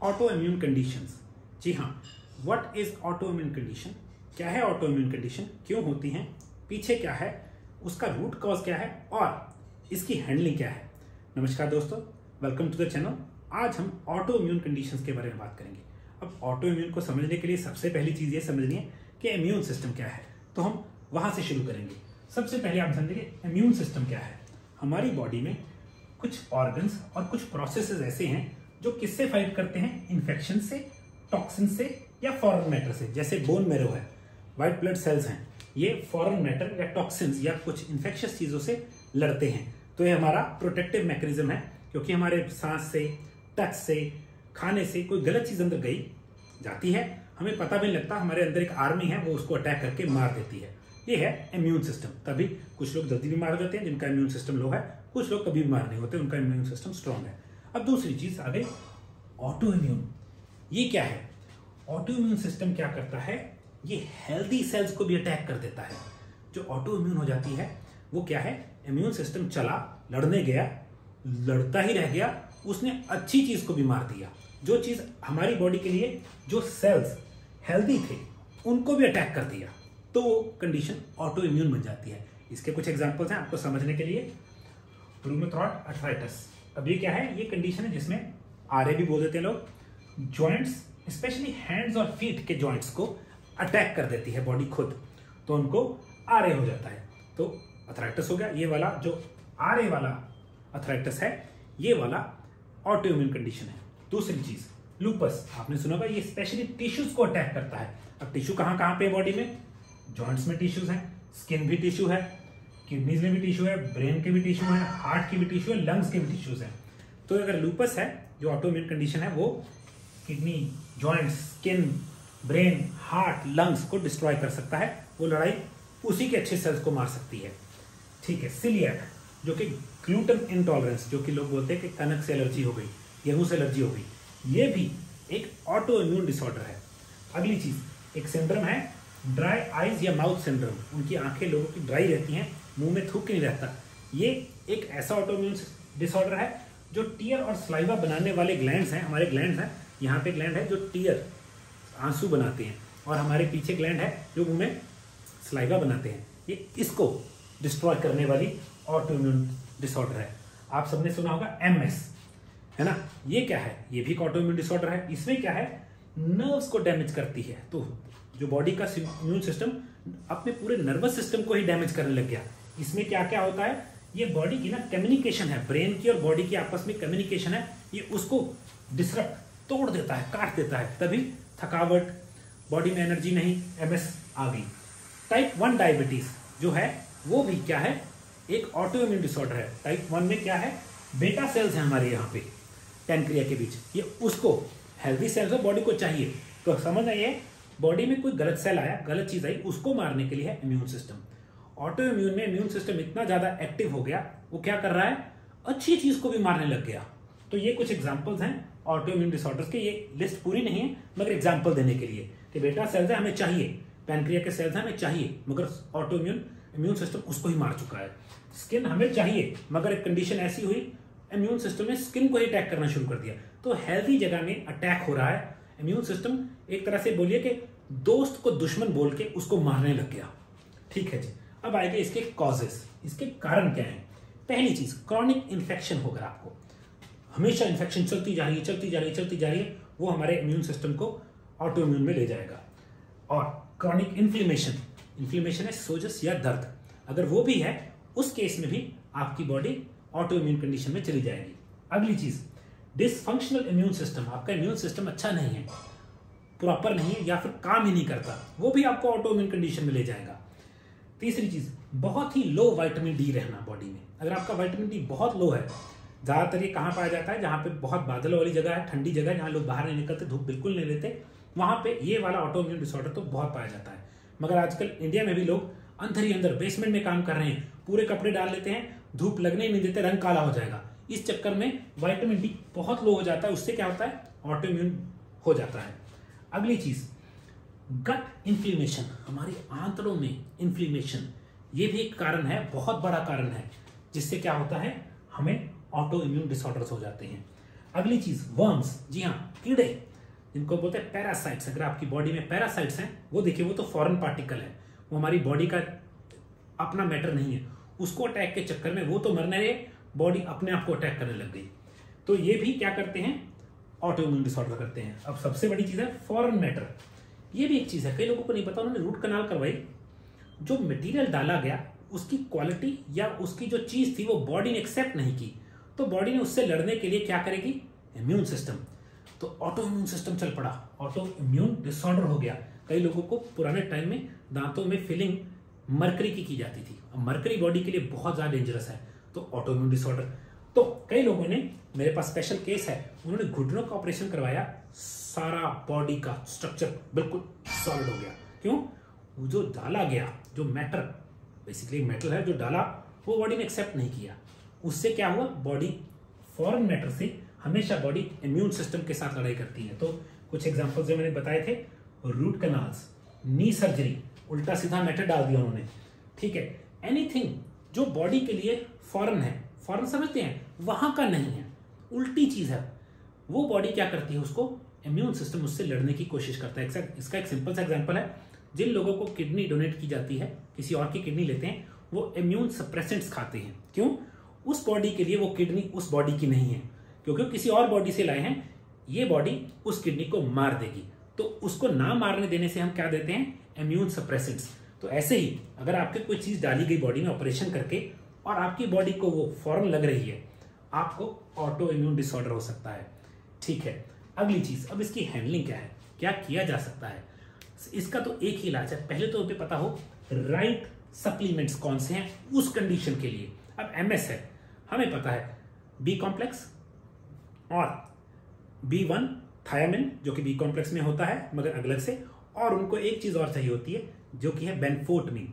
Auto immune conditions. जी हाँ, what is auto immune condition? क्या है ऑटो इम्यून कंडीशन, क्यों होती हैं, पीछे क्या है, उसका रूट कॉज क्या है और इसकी हैंडलिंग क्या है। नमस्कार दोस्तों, वेलकम टू द चैनल। आज हम ऑटो इम्यून कंडीशंस के बारे में बात करेंगे। अब ऑटो इम्यून को समझने के लिए सबसे पहली चीज ये समझनी है कि इम्यून सिस्टम क्या है, तो हम वहां से शुरू करेंगे। सबसे पहले आप समझेंगे इम्यून सिस्टम क्या है। हमारी बॉडी में कुछ ऑर्गन्स और कुछ प्रोसेसेस ऐसे हैं जो किससे फाइट करते हैं, इन्फेक्शन से, टॉक्सिन से या फॉरेन मैटर से। जैसे बोन मैरो है, व्हाइट ब्लड सेल्स हैं, ये फॉरेन मैटर या टॉक्सिन्स या कुछ इन्फेक्शियस चीजों से लड़ते हैं। तो ये हमारा प्रोटेक्टिव मैकेनिज्म है, क्योंकि हमारे सांस से, टच से, खाने से कोई गलत चीज अंदर गई जाती है, हमें पता भी नहीं लगता, हमारे अंदर एक आर्मी है, वो उसको अटैक करके मार देती है। ये है इम्यून सिस्टम। तभी कुछ लोग जल्दी बीमार हो जाते हैं जिनका इम्यून सिस्टम लो है, कुछ लोग कभी बीमार नहीं होते, उनका इम्यून सिस्टम स्ट्रांग है। अब दूसरी चीज आ गई ऑटो इम्यून। ये क्या है? ऑटो इम्यून सिस्टम क्या करता है, ये हेल्दी सेल्स को भी अटैक कर देता है। जो ऑटो इम्यून हो जाती है वो क्या है, इम्यून सिस्टम चला, लड़ने गया, लड़ता ही रह गया, उसने अच्छी चीज को भी मार दिया। जो चीज हमारी बॉडी के लिए, जो सेल्स हेल्दी थे, उनको भी अटैक कर दिया, तो वो कंडीशन ऑटो इम्यून बन जाती है। इसके कुछ एग्जांपल्स हैं आपको समझने के लिए। Rheumatoid arthritis. अब ये क्या है, ये कंडीशन है जिसमें आरए भी बोल देते हैं लोग, जॉइंट्स स्पेशली हैंड्स और फीट के जॉइंट्स को अटैक कर देती है बॉडी खुद, तो उनको आरए हो जाता है। तो आर्थराइटिस हो गया। ये वाला जो आरए वाला आर्थराइटिस है, ये वाला ऑटो इम्यून कंडीशन है। दूसरी चीज लूपस, आपने सुना होगा, ये स्पेशली टिश्यूज को अटैक करता है। अब टिश्यू कहां कहां पे बॉडी में? जॉइंट्स में टिश्यूज हैं, स्किन भी टिश्यू है, किडनीज में भी टिश्यू है, ब्रेन के भी टिश्यू है, हार्ट की भी टिश्यू है, लंग्स के भी टिश्यूज हैं। तो अगर लूपस है, जो ऑटो इम्यून कंडीशन है, वो kidney, joints, skin, brain, heart, lungs को डिस्ट्रॉय कर सकता है। वो लड़ाई उसी के अच्छे सेल्स को मार सकती है। ठीक है। सिलिएक, जो कि ग्लूटेन इंटॉलरेंस, जो कि लोग बोलते हैं कि कनक से एलर्जी हो गई, गेहूं से एलर्जी हो गई, ये भी एक ऑटो इम्यून डिसऑर्डर है। अगली चीज, एक सिंड्रोम है ड्राई आईज या माउथ सिंड्रोम। उनकी आंखें लोगों की ड्राई रहती हैं, मुंह में थूक नहीं रहता। ये एक ऐसा ऑटो इम्यून डिसऑर्डर है जो टीयर और स्लाइवा बनाने वाले ग्लैंड्स हैं, हमारे ग्लैंड्स हैं। यहाँ पे ग्लैंड है जो टीयर, आंसू बनाते हैं, और हमारे पीछे ग्लैंड है जो मुंह में स्लाइवा बनाते हैं। ये इसको डिस्ट्रॉय करने वाली ऑटो इम्यून डिसऑर्डर है। आप सबने सुना होगा एमएस, है ना? ये क्या है? ये भी एक ऑटो इम्यून डिसऑर्डर है। इसमें क्या है, नर्व्स को डैमेज करती है। तो जो बॉडी का इम्यून सिस्टम अपने पूरे नर्वस सिस्टम को ही डैमेज करने लग गया। इसमें क्या क्या होता है, ये बॉडी की ना कम्युनिकेशन है, ब्रेन की और बॉडी की आपस में कम्युनिकेशन है, ये उसको डिसरप्ट, तोड़ देता है, काट देता है। तभी थकावट, बॉडी में एनर्जी नहीं, एमएस आ गई। टाइप 1 डायबिटीज जो है, वो भी क्या है, एक ऑटो इम्यून डिसऑर्डर है। टाइप 1 में क्या है, बेटा सेल्स हैं हमारे यहाँ पे पैनक्रिया के बीच, ये उसको, हेल्दी सेल्स है, बॉडी को चाहिए। तो समझ आइए, बॉडी में कोई गलत सेल आया, गलत चीज आई, उसको मारने के लिए है इम्यून सिस्टम। ऑटो इम्यून में इम्यून सिस्टम इतना ज्यादा एक्टिव हो गया, वो क्या कर रहा है, अच्छी चीज को भी मारने लग गया। तो ये कुछ एग्जांपल्स हैं ऑटो इम्यून डिसऑर्डर्स के। ये लिस्ट पूरी नहीं है, मगर एग्जांपल देने के लिए कि बेटा सेल्स है, हमें चाहिए, पैनक्रिया के सेल्स हैं, हमें चाहिए, मगर ऑटो इम्यून सिस्टम उसको ही मार चुका है। स्किन हमें चाहिए, मगर एक कंडीशन ऐसी हुई, इम्यून सिस्टम ने स्किन को ही अटैक करना शुरू कर दिया। तो हेल्दी जगह में अटैक हो रहा है। इम्यून सिस्टम एक तरह से बोलिए कि दोस्त को दुश्मन बोल के उसको मारने लग गया। ठीक है जी। अब आएंगे इसके कॉजेस, इसके कारण क्या हैं। पहली चीज, क्रॉनिक इन्फेक्शन होगा आपको, हमेशा इन्फेक्शन चलती जा रही है, चलती जा रही है, चलती जा रही है, वो हमारे इम्यून सिस्टम को ऑटो इम्यून में ले जाएगा। और क्रॉनिक इन्फ्लेमेशन, इन्फ्लेमेशन है सोजस या दर्द, अगर वो भी है, उस केस में भी आपकी बॉडी ऑटो इम्यून कंडीशन में चली जाएगी। अगली चीज, डिसफंक्शनल इम्यून सिस्टम, आपका इम्यून सिस्टम अच्छा नहीं है, प्रॉपर नहीं है, या फिर काम ही नहीं करता, वो भी आपको ऑटो इम्यून कंडीशन में ले जाएगा। तीसरी चीज, बहुत ही लो विटामिन डी रहना बॉडी में। अगर आपका विटामिन डी बहुत लो है, ज्यादातर ये कहां पाया जाता है, जहां पे बहुत बादल वाली जगह है, ठंडी जगह है, जहां लोग बाहर नहीं निकलते, धूप बिल्कुल नहीं लेते, वहां पे ये वाला ऑटो इम्यून डिसऑर्डर तो बहुत पाया जाता है। मगर आजकल इंडिया में भी लोग अंदर ही अंदर बेसमेंट में काम कर रहे हैं, पूरे कपड़े डाल लेते हैं, धूप लगने ही नहीं देते, रंग काला हो जाएगा। इस चक्कर में विटामिन डी बहुत लो हो जाता है, उससे क्या होता है, ऑटो इम्यून हो जाता है। अगली चीज, गट इन्फ्लेमेशन, हमारी आंतड़ों में इन्फ्लेमेशन, ये भी एक कारण है, बहुत बड़ा कारण है, जिससे क्या होता है, हमें ऑटो इम्यून डिसऑर्डर्स हो जाते हैं। अगली चीज वर्म्स, जी हाँ कीड़े, जिनको बोलते हैं पैरासाइट्स। अगर आपकी बॉडी में पैरासाइट्स हैं, वो देखिए वो तो फॉरेन पार्टिकल है, वो हमारी बॉडी का अपना मैटर नहीं है। उसको अटैक के चक्कर में वो तो मरने रहे, बॉडी अपने आप को अटैक करने लग गई। तो ये भी क्या करते हैं, ऑटो इम्यून डिसऑर्डर करते हैं। अब सबसे बड़ी चीज है फॉरेन मैटर, ये भी एक चीज है, कई लोगों को नहीं पता, उन्होंने रूट कनाल करवाई, जो मटेरियल डाला गया उसकी क्वालिटी या उसकी जो चीज थी वो बॉडी ने एक्सेप्ट नहीं की, तो बॉडी ने उससे लड़ने के लिए क्या करेगी, इम्यून सिस्टम। तो ऑटो इम्यून सिस्टम चल पड़ा, ऑटो इम्यून डिसऑर्डर हो गया। कई लोगों को पुराने टाइम में दांतों में फिलिंग मरकरी की जाती थी, अब मरकरी बॉडी के लिए बहुत ज्यादा डेंजरस है, तो ऑटो इम्यून डिसऑर्डर। तो कई लोगों ने, मेरे पास स्पेशल केस है, उन्होंने घुटनों का ऑपरेशन करवाया, सारा बॉडी का स्ट्रक्चर बिल्कुल सॉलिड हो गया। क्यों, वो जो डाला गया, जो मैटर, बेसिकली मेटल है जो डाला, वो बॉडी ने एक्सेप्ट नहीं किया। उससे क्या हुआ, बॉडी फॉरेन मैटर से हमेशा बॉडी इम्यून सिस्टम के साथ लड़ाई करती है। तो कुछ एग्जांपल्स जो मैंने बताए थे, रूट कनाल्स, नी सर्जरी, उल्टा सीधा मैटर डाल दिया उन्होंने, ठीक है, एनीथिंग जो बॉडी के लिए फॉरेन है, फॉरेन समझते हैं, वहां का नहीं है, उल्टी चीज है, वो बॉडी क्या करती है, उसको इम्यून सिस्टम उससे लड़ने की कोशिश करता है। इसका एक सिंपल सा एग्जांपल है, जिन लोगों को किडनी डोनेट की जाती है, किसी और की किडनी लेते हैं, वो इम्यून सप्रेसेंट्स खाते हैं। क्यों, उस बॉडी के लिए वो किडनी उस बॉडी की नहीं है, क्योंकि किसी और बॉडी से लाए हैं, ये बॉडी उस किडनी को मार देगी। तो उसको ना मारने देने से हम क्या देते हैं, इम्यून सप्रेसेंट्स। तो ऐसे ही अगर आपके कोई चीज डाली गई बॉडी में ऑपरेशन करके और आपकी बॉडी को वो फॉरेन लग रही है, आपको ऑटो इम्यून डिसऑर्डर हो सकता है। ठीक है, अगली चीज, अब इसकी हैंडलिंग क्या है, क्या किया जा सकता है। इसका तो एक ही इलाज है, पहले तो हमें पता हो राइट सप्लीमेंट्स कौन से हैं उस कंडीशन के लिए। अब एमएस है, हमें पता है बी कॉम्प्लेक्स और B1 थायामिन, जो कि बी कॉम्प्लेक्स में होता है मगर अलग से, और उनको एक चीज और चाहिए होती है जो कि है बेनफोर्टमिन,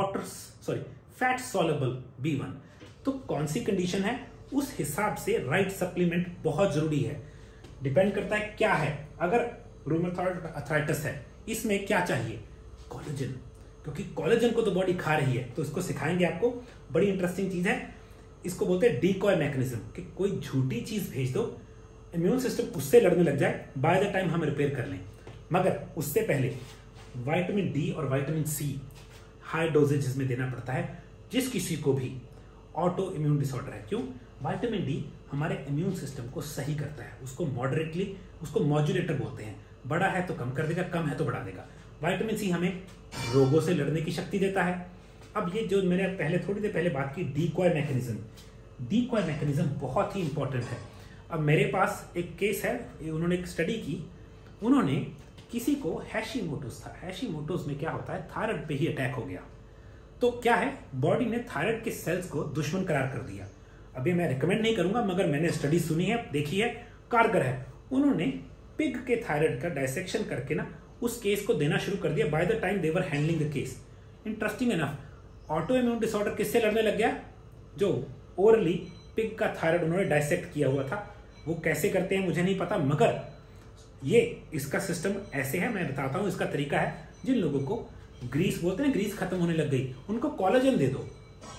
फैट सॉल्युबल B1। तो कौन सी कंडीशन है, उस हिसाब से राइट सप्लीमेंट बहुत जरूरी है। डिपेंड करता है क्या है, अगर रूमेटॉइड अर्थराइटिस है, इसमें क्या चाहिए, कोलेजन, क्योंकि कोलेजन को तो बॉडी खा रही है। तो इसको सिखाएंगे आपको, बड़ी इंटरेस्टिंग चीज है, इसको बोलते हैं डीकॉय मैकेनिज्म, कि कोई झूठी चीज भेज दो, इम्यून सिस्टम उससे लड़ने लग जाए, बाय द टाइम हम रिपेयर कर लें। मगर उससे पहले विटामिन डी और विटामिन सी हाई डोजेज में देना पड़ता है, जिस किसी को भी ऑटो इम्यून डिसऑर्डर है। क्यों, विटामिन डी हमारे इम्यून सिस्टम को सही करता है, उसको मॉडरेटली, उसको मॉड्यूलेटर बोलते हैं, बड़ा है तो कम कर देगा, कम है तो बढ़ा देगा। विटामिन सी हमें रोगों से लड़ने की शक्ति देता है। अब ये जो मैंने थोड़ी देर पहले बात की, डीकॉय मैकेनिज्म, डीकॉय मैकेनिज्म बहुत ही इंपॉर्टेंट है। अब मेरे पास एक केस है, उन्होंने एक स्टडी की, उन्होंने किसी को हैशीमोटोस था, हैशीमोटोस में क्या होता है, थायराइड पे ही अटैक हो गया। तो क्या है, बॉडी ने थायराइड के सेल्स को दुश्मन करार कर दिया। अभी मैं रिकमेंड नहीं करूंगा, मगर मैंने स्टडी सुनी है, देखी है, कारगर है। उन्होंने पिग के थायराइड का डायसेक्शन करके ना उस केस को देना शुरू कर दिया। By the time they were handling the case, interesting enough, auto immune disorder किससे लड़ने लग गया, जो ओरली पिग का थायराइड उन्होंने डायसेक्ट किया हुआ था। वो कैसे करते हैं मुझे नहीं पता, मगर ये इसका सिस्टम ऐसे है, मैं बताता हूं इसका तरीका है। जिन लोगों को ग्रीस बोलते हैं, ग्रीस खत्म होने लग गई, उनको कोलेजन दे दो,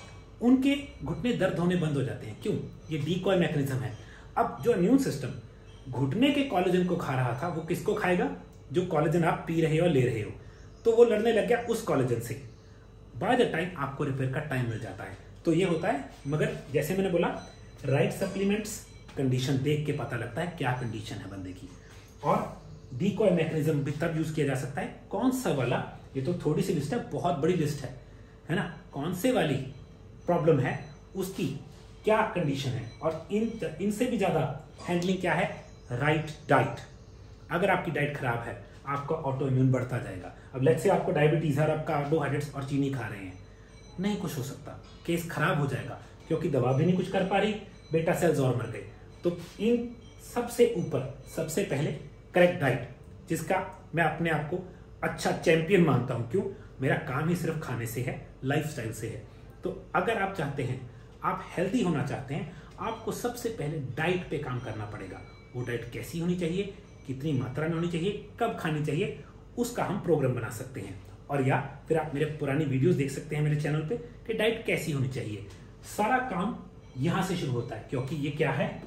उनके घुटने दर्द होने बंद हो जाते हैं। क्यों, ये डीकॉय मैकेनिज्म है। अब जो इम्यून सिस्टम घुटने के कोलेजन को खा रहा था, वो किसको खाएगा, जो कोलेजन आप पी रहे हो, ले रहे हो, तो वो लड़ने लग गया उस कोलेजन से। बाय द टाइम आपको रिपेयर का टाइम मिल जाता है। तो ये होता है, मगर जैसे मैंने बोला, राइट सप्लीमेंट्स, कंडीशन देख के पता लगता है क्या कंडीशन है बंदे की। और डीकॉय मैकेनिज्म भी तब यूज किया जा सकता है, कौन सा वाला, ये तो थोड़ी सी लिस्ट है, बहुत बड़ी लिस्ट है ना, कौन से वाली प्रॉब्लम है, उसकी क्या कंडीशन है, और इनसे भी ज्यादा हैंडलिंग क्या है, राइट डाइट। अगर आपकी डाइट खराब है, आपका ऑटो इम्यून बढ़ता जाएगा। अब लेट्स से आपको डायबिटीज है और आप कार्बोहाइड्रेट्स और चीनी खा रहे हैं, नहीं कुछ हो सकता, केस खराब हो जाएगा, क्योंकि दवा भी नहीं कुछ कर पा रही, बेटा सेल्स और मर गए। तो इन सबसे ऊपर सबसे पहले करेक्ट डाइट, जिसका मैं अपने आप को अच्छा चैंपियन मानता हूं। क्यों, मेरा काम ही सिर्फ खाने से है, लाइफस्टाइल से है। तो अगर आप चाहते हैं, आप हेल्दी होना चाहते हैं, आपको सबसे पहले डाइट पे काम करना पड़ेगा। वो डाइट कैसी होनी चाहिए, कितनी मात्रा में होनी चाहिए, कब खानी चाहिए, उसका हम प्रोग्राम बना सकते हैं। और या फिर आप मेरे पुरानी वीडियोस देख सकते हैं मेरे चैनल पे कि डाइट कैसी होनी चाहिए। सारा काम यहां से शुरू होता है, क्योंकि ये क्या है,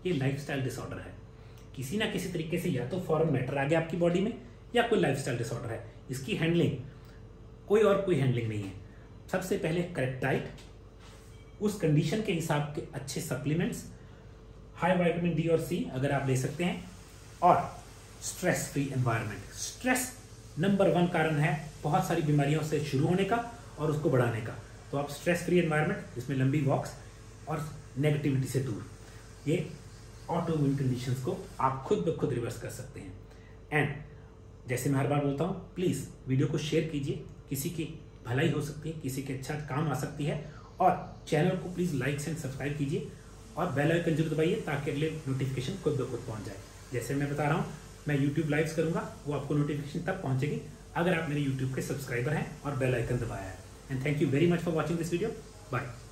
ये लाइफस्टाइल डिसऑर्डर है। किसी ना किसी तरीके से या तो फॉरेन मैटर आ गया आपकी बॉडी में या कोई लाइफस्टाइल डिसऑर्डर है। इसकी हैंडलिंग कोई हैंडलिंग नहीं है। सबसे पहले करेक्ट डाइट, उस कंडीशन के हिसाब के अच्छे सप्लीमेंट्स, हाई विटामिन डी और सी अगर आप ले सकते हैं, और stress free environment. Stress number 1 कारण है बहुत सारी बीमारियों से शुरू होने का और उसको बढ़ाने का। तो आप स्ट्रेस फ्री एनवायरनमेंट, जिसमें लंबी वॉक्स और नेगेटिविटी से दूर, ये ऑटो इम्यून कंडीशंस को आप खुद ब खुद रिवर्स कर सकते हैं। एंड जैसे मैं हर बार बोलता हूँ, प्लीज़ वीडियो को शेयर कीजिए, किसी की भलाई हो सकती है, किसी के अच्छा काम आ सकती है। और चैनल को प्लीज़ लाइक एंड सब्सक्राइब कीजिए और बेल आइकन जरूर दबाइए ताकि अगले नोटिफिकेशन खुद ब खुद पहुँच जाए। जैसे मैं बता रहा हूँ, मैं यूट्यूब लाइव्स करूँगा, वो आपको नोटिफिकेशन तब पहुँचेगी अगर आप मेरे यूट्यूब के सब्सक्राइबर हैं और बेल आइकन दबाया है। And thank you very much for watching this video. Bye.